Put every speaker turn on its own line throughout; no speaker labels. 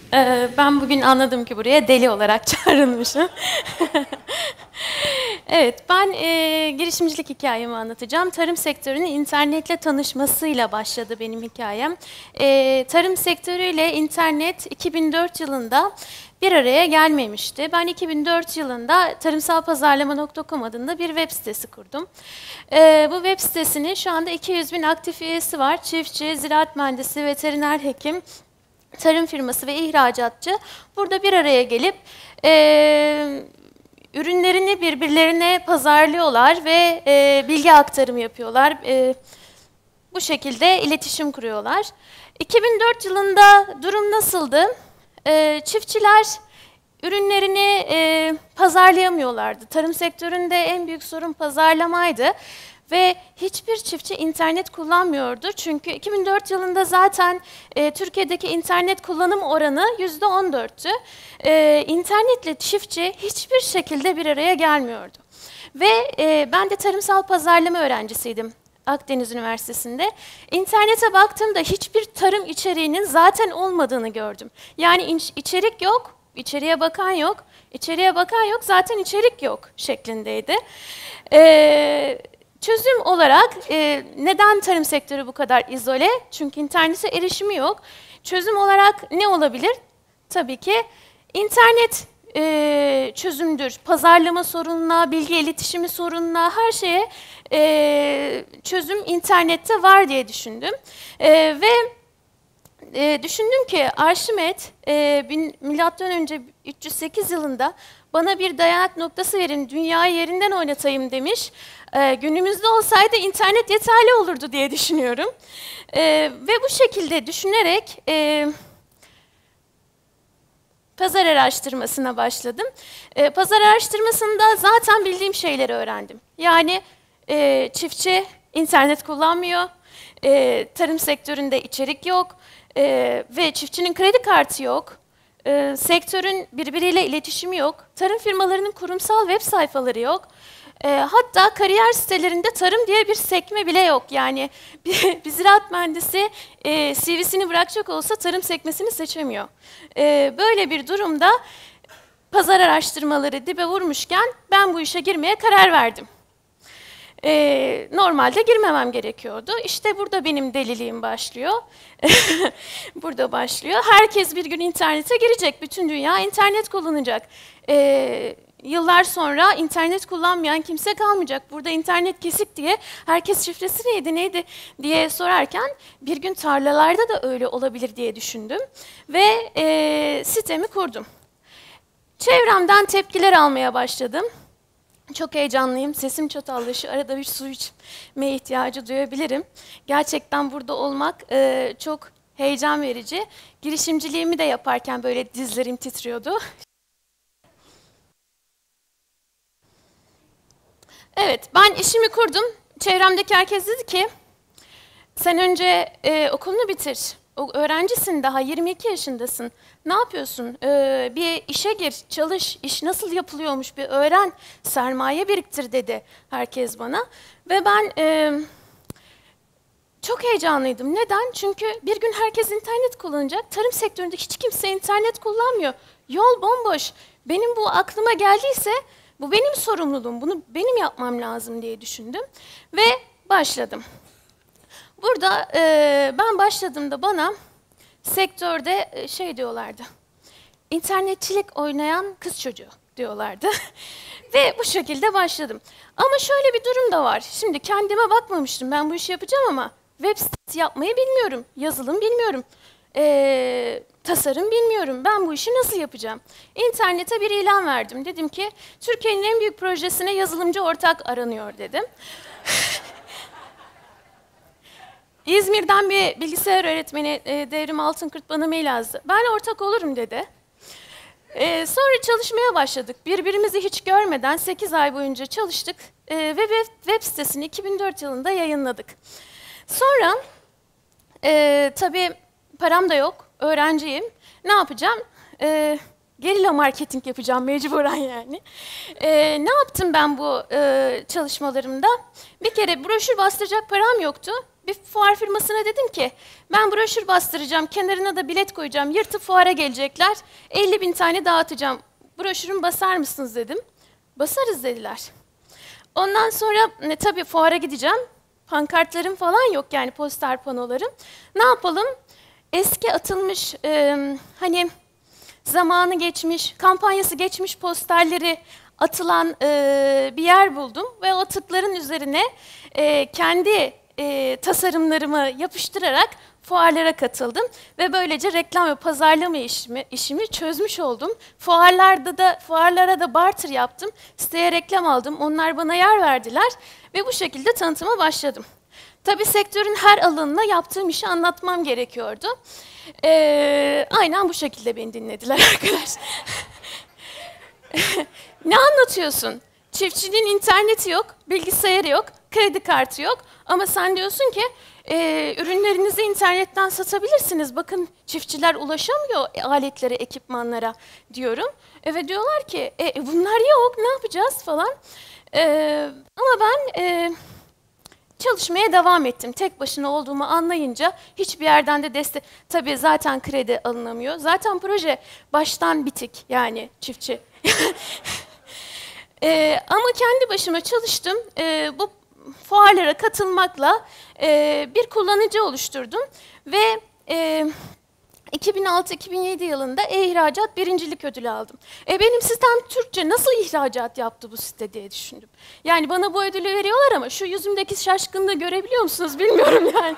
Ben bugün anladım ki buraya deli olarak çağrılmışım. Evet, ben girişimcilik hikayemi anlatacağım. Tarım sektörünün internetle tanışmasıyla başladı benim hikayem. Tarım sektörüyle internet 2004 yılında bir araya gelmemişti. Ben 2004 yılında tarımsalpazarlama.com adında bir web sitesi kurdum. Bu web sitesinin şu anda 200 bin aktif üyesi var. Çiftçi, ziraat mühendisi, veteriner hekim, tarım firması ve ihracatçı burada bir araya gelip ürünlerini birbirlerine pazarlıyorlar ve bilgi aktarımı yapıyorlar. Bu şekilde iletişim kuruyorlar. 2004 yılında durum nasıldı? Çiftçiler ürünlerini pazarlayamıyorlardı. Tarım sektöründe en büyük sorun pazarlamaydı. Ve hiçbir çiftçi internet kullanmıyordu. Çünkü 2004 yılında zaten Türkiye'deki internet kullanım oranı %14'tü. İnternetle çiftçi hiçbir şekilde bir araya gelmiyordu. Ve ben de tarımsal pazarlama öğrencisiydim Akdeniz Üniversitesi'nde. İnternete baktığımda hiçbir tarım içeriğinin zaten olmadığını gördüm. Yani içerik yok, içeriğe bakan yok, içeriğe bakan yok, zaten içerik yok şeklindeydi. Çözüm olarak neden tarım sektörü bu kadar izole? Çünkü internete erişimi yok. Çözüm olarak ne olabilir? Tabii ki internet çözümdür. Pazarlama sorununa, bilgi iletişimi sorununa, her şeye çözüm internette var diye düşündüm. Ve düşündüm ki Arşimet M.Ö. 308 yılında bana bir dayanak noktası verin, dünyayı yerinden oynatayım demiş. Günümüzde olsaydı internet yeterli olurdu diye düşünüyorum. Ve bu şekilde düşünerek pazar araştırmasına başladım. Pazar araştırmasında zaten bildiğim şeyleri öğrendim. Yani çiftçi internet kullanmıyor, tarım sektöründe içerik yok ve çiftçinin kredi kartı yok. Sektörün birbiriyle iletişimi yok. Tarım firmalarının kurumsal web sayfaları yok. Hatta kariyer sitelerinde tarım diye bir sekme bile yok. Yani bir ziraat mühendisi CV'sini bırakacak olsa tarım sekmesini seçemiyor. Böyle bir durumda pazar araştırmaları dibe vurmuşken ben bu işe girmeye karar verdim. Normalde girmemem gerekiyordu. İşte burada benim deliliğim başlıyor. Burada başlıyor. Herkes bir gün internete girecek. Bütün dünya internet kullanacak. Yıllar sonra internet kullanmayan kimse kalmayacak. Burada internet kesik diye herkes şifresi neydi diye sorarken bir gün tarlalarda da öyle olabilir diye düşündüm. Ve sitemi kurdum. Çevremden tepkiler almaya başladım. Çok heyecanlıyım, sesim çatallaşıyor, arada bir su içmeye ihtiyacı duyabilirim. Gerçekten burada olmak çok heyecan verici. Girişimciliğimi de yaparken böyle dizlerim titriyordu. Evet, ben işimi kurdum. Çevremdeki herkes dedi ki, sen önce okulunu bitir. Öğrencisin daha, 22 yaşındasın. Ne yapıyorsun? Bir işe gir, çalış, iş nasıl yapılıyormuş bir öğren, sermaye biriktir dedi herkes bana. Ve ben çok heyecanlıydım. Neden? Çünkü bir gün herkes internet kullanacak. Tarım sektöründe hiç kimse internet kullanmıyor. Yol bomboş. Benim bu aklıma geldiyse bu benim sorumluluğum, bunu benim yapmam lazım diye düşündüm ve başladım. Burada ben başladığımda bana sektörde şey diyorlardı, internetçilik oynayan kız çocuğu diyorlardı. Ve bu şekilde başladım. Ama şöyle bir durum da var. Şimdi kendime bakmamıştım, ben bu işi yapacağım ama web sitesi yapmayı bilmiyorum, yazılım bilmiyorum, tasarım bilmiyorum. Ben bu işi nasıl yapacağım? İnternete bir ilan verdim. Dedim ki, Türkiye'nin en büyük projesine yazılımcı ortak aranıyor dedim. İzmir'den bir bilgisayar öğretmeni Devrim Altınkırt bana mail yazdı. Ben ortak olurum dedi. Sonra çalışmaya başladık. Birbirimizi hiç görmeden 8 ay boyunca çalıştık ve web sitesini 2004 yılında yayınladık. Sonra tabii param da yok, öğrenciyim. Ne yapacağım? Gerilla marketing yapacağım mecburen yani. Ne yaptım ben bu çalışmalarımda? Bir kere broşür bastıracak param yoktu. Bir fuar firmasına dedim ki, ben broşür bastıracağım, kenarına da bilet koyacağım, yırtıp fuara gelecekler, 50.000 tane dağıtacağım. Broşürümü basar mısınız dedim. Basarız dediler. Ondan sonra tabii fuara gideceğim. Pankartlarım falan yok yani poster panolarım. Ne yapalım? Eski atılmış hani zamanı geçmiş, kampanyası geçmiş posterleri atılan bir yer buldum. Ve o atıkların üzerine kendi tasarımlarımı yapıştırarak fuarlara katıldım. Ve böylece reklam ve pazarlama işimi çözmüş oldum. Fuarlara da barter yaptım. Siteye reklam aldım. Onlar bana yer verdiler. Ve bu şekilde tanıtıma başladım. Tabii sektörün her alanına yaptığım işi anlatmam gerekiyordu. Aynen bu şekilde beni dinlediler arkadaşlar. Ne anlatıyorsun? Çiftçinin interneti yok, bilgisayarı yok, kredi kartı yok. Ama sen diyorsun ki ürünlerinizi internetten satabilirsiniz. Bakın çiftçiler ulaşamıyor aletlere, ekipmanlara diyorum. Ve diyorlar ki bunlar yok, ne yapacağız falan. Ama ben çalışmaya devam ettim. Tek başına olduğumu anlayınca hiçbir yerden de destek... Tabii zaten kredi alınamıyor. Zaten proje baştan bitik yani çiftçi. Ama kendi başıma çalıştım. Bu fuarlara katılmakla bir kullanıcı oluşturdum. Ve 2006-2007 yılında e-ihracat birincilik ödülü aldım. Benim sitem Türkçe, nasıl ihracat yaptı bu site diye düşündüm. Yani bana bu ödülü veriyorlar ama şu yüzümdeki şaşkınlığı görebiliyor musunuz bilmiyorum yani.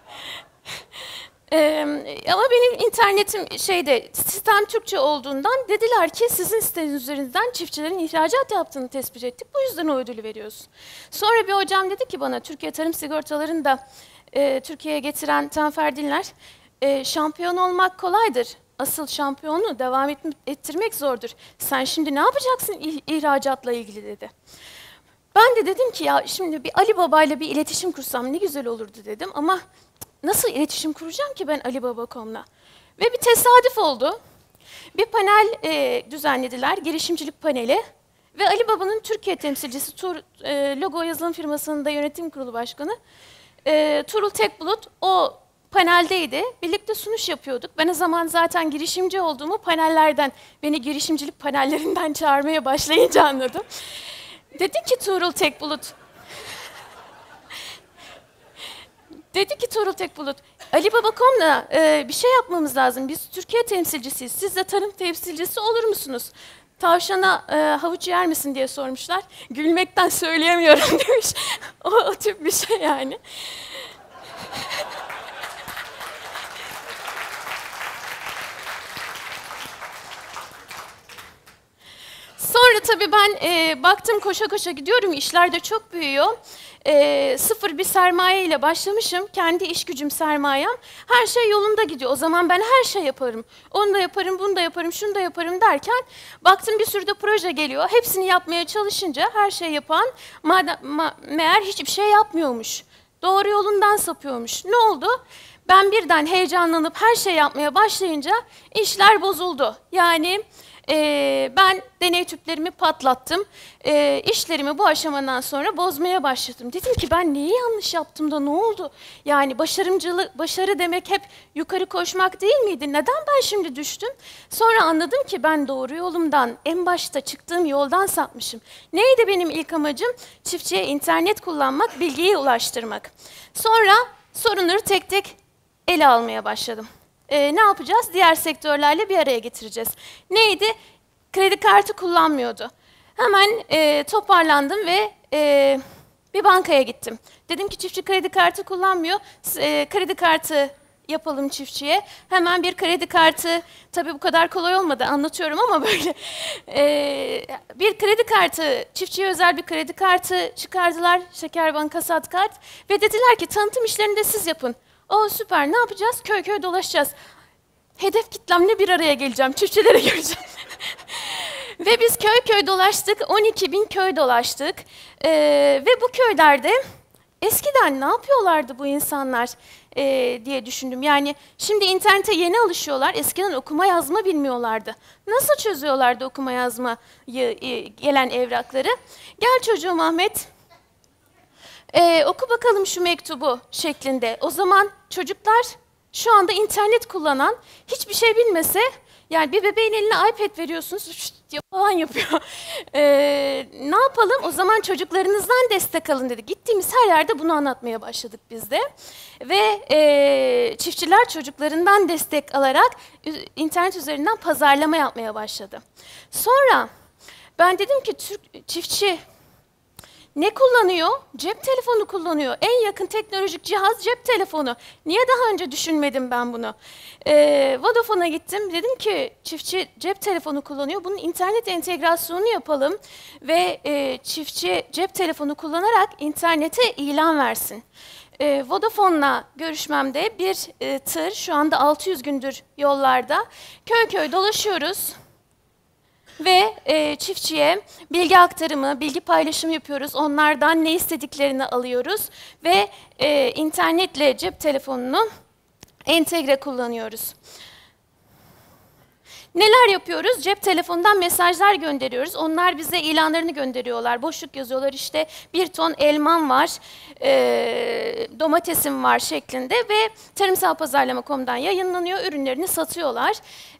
Ama benim internetim sitem Türkçe olduğundan dediler ki sizin siteniz üzerinden çiftçilerin ihracat yaptığını tespit ettik. Bu yüzden o ödülü veriyoruz. Sonra bir hocam dedi ki bana, Türkiye Tarım Sigortalarını da Türkiye'ye getiren Tanfer Dinler, şampiyon olmak kolaydır. Asıl şampiyonu devam ettirmek zordur. Sen şimdi ne yapacaksın ihracatla ilgili dedi. Ben de dedim ki ya şimdi bir Ali Baba ile bir iletişim kursam ne güzel olurdu dedim ama nasıl iletişim kuracağım ki ben Ali.Baba.com'la? Ve bir tesadüf oldu. Bir panel düzenlediler, girişimcilik paneli. Ve Ali Baba'nın Türkiye temsilcisi, logo yazılım firmasının da yönetim kurulu başkanı Tuğrul Tekbulut o paneldeydi. Birlikte sunuş yapıyorduk. Ben o zaman zaten girişimci olduğumu panellerden, beni girişimcilik panellerinden çağırmaya başlayınca anladım. Dedi ki Tuğrul Tekbulut, Ali.Baba.com'la bir şey yapmamız lazım. Biz Türkiye temsilcisiyiz. Siz de tarım temsilcisi olur musunuz? Tavşana havuç yer misin diye sormuşlar. Gülmekten söyleyemiyorum demiş. o tip bir şey yani. Sonra tabii ben baktım koşa koşa gidiyorum, işler de çok büyüyor. Sıfır bir sermaye ile başlamışım, kendi iş gücüm sermayem. Her şey yolunda gidiyor. O zaman ben her şey yaparım. Onu da yaparım, bunu da yaparım, şunu da yaparım derken baktım bir sürü de proje geliyor. Hepsini yapmaya çalışınca her şey yapan meğer hiçbir şey yapmıyormuş. Doğru yolundan sapıyormuş. Ne oldu? Ben birden heyecanlanıp her şey yapmaya başlayınca işler bozuldu. Yani ben deney tüplerimi patlattım. İşlerimi bu aşamadan sonra bozmaya başladım. Dedim ki ben neyi yanlış yaptım da ne oldu? Yani başarı demek hep yukarı koşmak değil miydi? Neden ben şimdi düştüm? Sonra anladım ki ben doğru yolumdan, en başta çıktığım yoldan sapmışım. Neydi benim ilk amacım? Çiftçiye internet kullanmak, bilgiyi ulaştırmak. Sonra sorunları tek tek ele almaya başladım. Ne yapacağız? Diğer sektörlerle bir araya getireceğiz. Neydi? Kredi kartı kullanmıyordu. Hemen toparlandım ve bir bankaya gittim. Dedim ki çiftçi kredi kartı kullanmıyor. Kredi kartı yapalım çiftçiye. Hemen bir kredi kartı, tabii bu kadar kolay olmadı anlatıyorum ama böyle bir kredi kartı, çiftçiye özel bir kredi kartı çıkardılar. Şekerbank, Kasat Kart ve dediler ki tanıtım işlerini de siz yapın. Süper, ne yapacağız? Köy köy dolaşacağız. Hedef kitlemle bir araya geleceğim, çiftçilere göreceğim. Ve biz köy köy dolaştık, 12.000 köy dolaştık. Ve bu köylerde eskiden ne yapıyorlardı bu insanlar? diye düşündüm. Yani şimdi internete yeni alışıyorlar. Eskiden okuma yazma bilmiyorlardı. Nasıl çözüyorlardı okuma yazmayı gelen evrakları? Gel çocuğum Ahmet. Oku bakalım şu mektubu şeklinde. O zaman çocuklar şu anda internet kullanan, hiçbir şey bilmese, yani bir bebeğin eline iPad veriyorsunuz, şşt diye falan yapıyor. Ne yapalım? O zaman çocuklarınızdan destek alın dedi. Gittiğimiz her yerde bunu anlatmaya başladık biz de. Ve çiftçiler çocuklarından destek alarak internet üzerinden pazarlama yapmaya başladı. Sonra ben dedim ki çiftçi ne kullanıyor? Cep telefonu kullanıyor. En yakın teknolojik cihaz cep telefonu. Niye daha önce düşünmedim ben bunu? Vodafone'a gittim. Dedim ki çiftçi cep telefonu kullanıyor. Bunun internet entegrasyonu yapalım. Ve çiftçi cep telefonu kullanarak internete ilan versin. Vodafone'la görüşmemde bir tır şu anda 600 gündür yollarda. Köy köy dolaşıyoruz. Ve çiftçiye bilgi aktarımı, bilgi paylaşımı yapıyoruz. Onlardan ne istediklerini alıyoruz. Ve internetle cep telefonunu entegre kullanıyoruz. Neler yapıyoruz? Cep telefonundan mesajlar gönderiyoruz. Onlar bize ilanlarını gönderiyorlar. Boşluk yazıyorlar, işte 1 ton elmam var, domatesim var şeklinde ve tarımsalpazarlama.com'dan yayınlanıyor. Ürünlerini satıyorlar.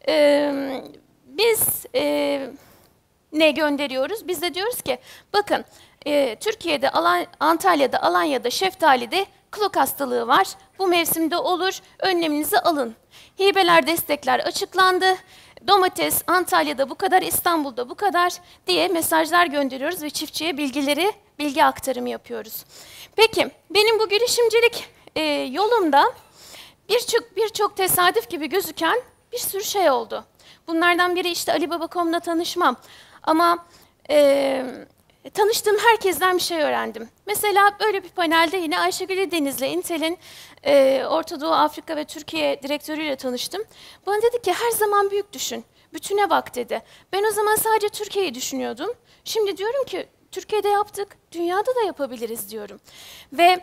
Biz ne gönderiyoruz? Biz de diyoruz ki, bakın Türkiye'de, Antalya'da, Alanya'da, şeftalide klok hastalığı var. Bu mevsimde olur, önleminizi alın. Hibeler, destekler açıklandı. Domates Antalya'da bu kadar, İstanbul'da bu kadar diye mesajlar gönderiyoruz ve çiftçiye bilgi aktarımı yapıyoruz. Peki, benim bu girişimcilik yolumda birçok tesadüf gibi gözüken bir sürü şey oldu. Bunlardan biri işte Alibaba.com'la tanışmam. Ama tanıştığım herkesten bir şey öğrendim. Mesela böyle bir panelde yine Ayşegül Deniz'le Intel'in Orta Doğu, Afrika ve Türkiye direktörüyle tanıştım. Bana dedi ki her zaman büyük düşün, bütüne bak dedi. Ben o zaman sadece Türkiye'yi düşünüyordum. Şimdi diyorum ki Türkiye'de yaptık, dünyada da yapabiliriz diyorum. Ve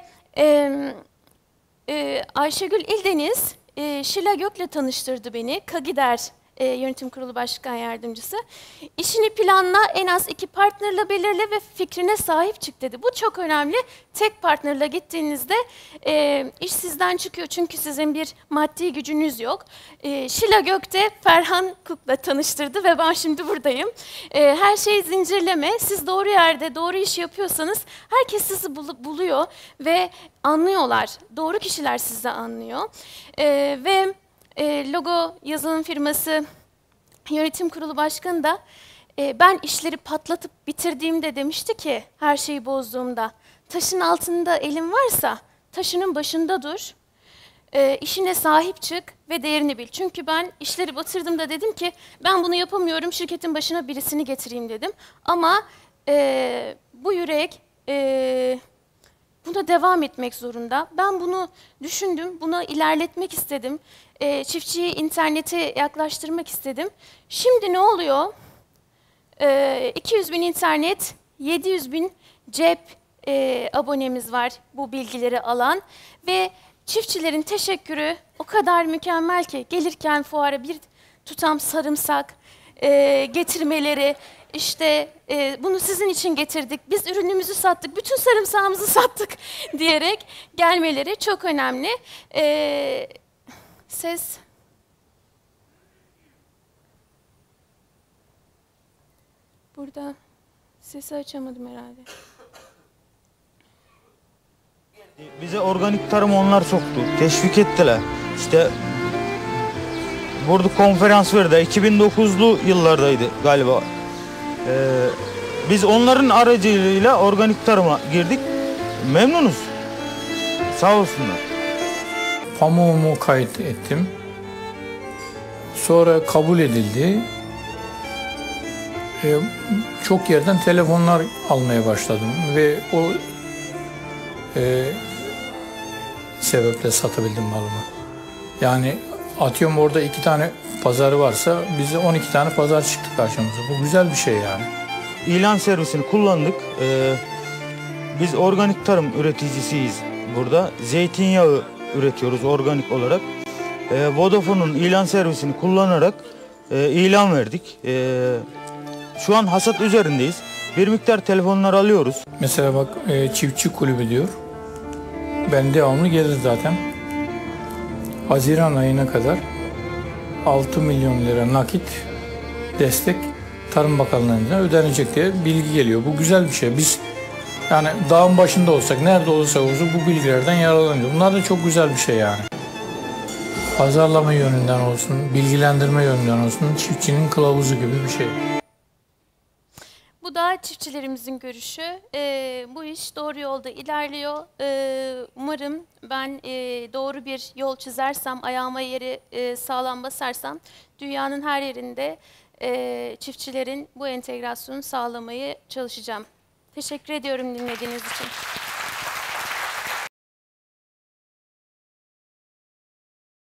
Ayşegül İldeniz, Şila Gök'le tanıştırdı beni. Kagider Yönetim Kurulu Başkan Yardımcısı. İşini planla, en az 2 partnerle belirle ve fikrine sahip çık dedi. Bu çok önemli. Tek partnerle gittiğinizde iş sizden çıkıyor çünkü sizin bir maddi gücünüz yok. Şila Gök'te Ferhan Kuk'la tanıştırdı ve ben şimdi buradayım. Her şeyi zincirleme. Siz doğru yerde, doğru işi yapıyorsanız herkes sizi buluyor ve anlıyorlar. Doğru kişiler sizi anlıyor. Ve logo yazılım firması yönetim kurulu başkanı da ben işleri patlatıp bitirdiğimde demişti ki, her şeyi bozduğumda, taşın altında elin varsa taşının başında dur, işine sahip çık ve değerini bil. Çünkü ben işleri batırdığımda dedim ki ben bunu yapamıyorum, şirketin başına birisini getireyim dedim. Ama bu yürek buna devam etmek zorunda. Ben bunu düşündüm, bunu ilerletmek istedim. Çiftçiyi internete yaklaştırmak istedim. Şimdi ne oluyor? 200 bin internet, 700 bin cep abonemiz var bu bilgileri alan. Ve çiftçilerin teşekkürü o kadar mükemmel ki, gelirken fuara bir tutam sarımsak getirmeleri, İşte bunu sizin için getirdik, biz ürünümüzü sattık, bütün sarımsağımızı sattık diyerek gelmeleri çok önemli. Ses. Burada sesi açamadım herhalde.
Bize organik tarımı onlar soktu, teşvik ettiler. İşte burada konferans verdi, 2009'lu yıllardaydı galiba. Biz onların aracılığıyla organik tarıma girdik. Memnunuz. Sağ olsunlar.
Pamuğumu kayıt ettim. Sonra kabul edildi. Çok yerden telefonlar almaya başladım ve o sebeple satabildim malımı. Yani atıyorum orada 2 tane pazarı varsa bize 12 tane pazar çıktı karşımıza. Bu güzel bir şey yani.
İlan servisini kullandık. Biz organik tarım üreticisiyiz burada. Zeytinyağı üretiyoruz organik olarak. Vodafone'un ilan servisini kullanarak ilan verdik. Şu an hasat üzerindeyiz. Bir miktar telefonlar alıyoruz.
Mesela bak çiftçi kulübü diyor. Ben devamlı gelir zaten. Haziran ayına kadar 6 milyon lira nakit destek Tarım Bakanlığı'na ödenecek diye bilgi geliyor. Bu güzel bir şey. Biz yani dağın başında olsak, nerede olursak olsun bu bilgilerden yararlanıyoruz. Bunlar da çok güzel bir şey yani. Pazarlama yönünden olsun, bilgilendirme yönünden olsun, çiftçinin kılavuzu gibi bir şey.
Bu da çiftçilerimizin görüşü. Bu iş doğru yolda ilerliyor. Umarım ben doğru bir yol çizersem, ayağıma yeri sağlam basarsam dünyanın her yerinde çiftçilerin bu entegrasyonu sağlamayı çalışacağım. Teşekkür ediyorum dinlediğiniz için.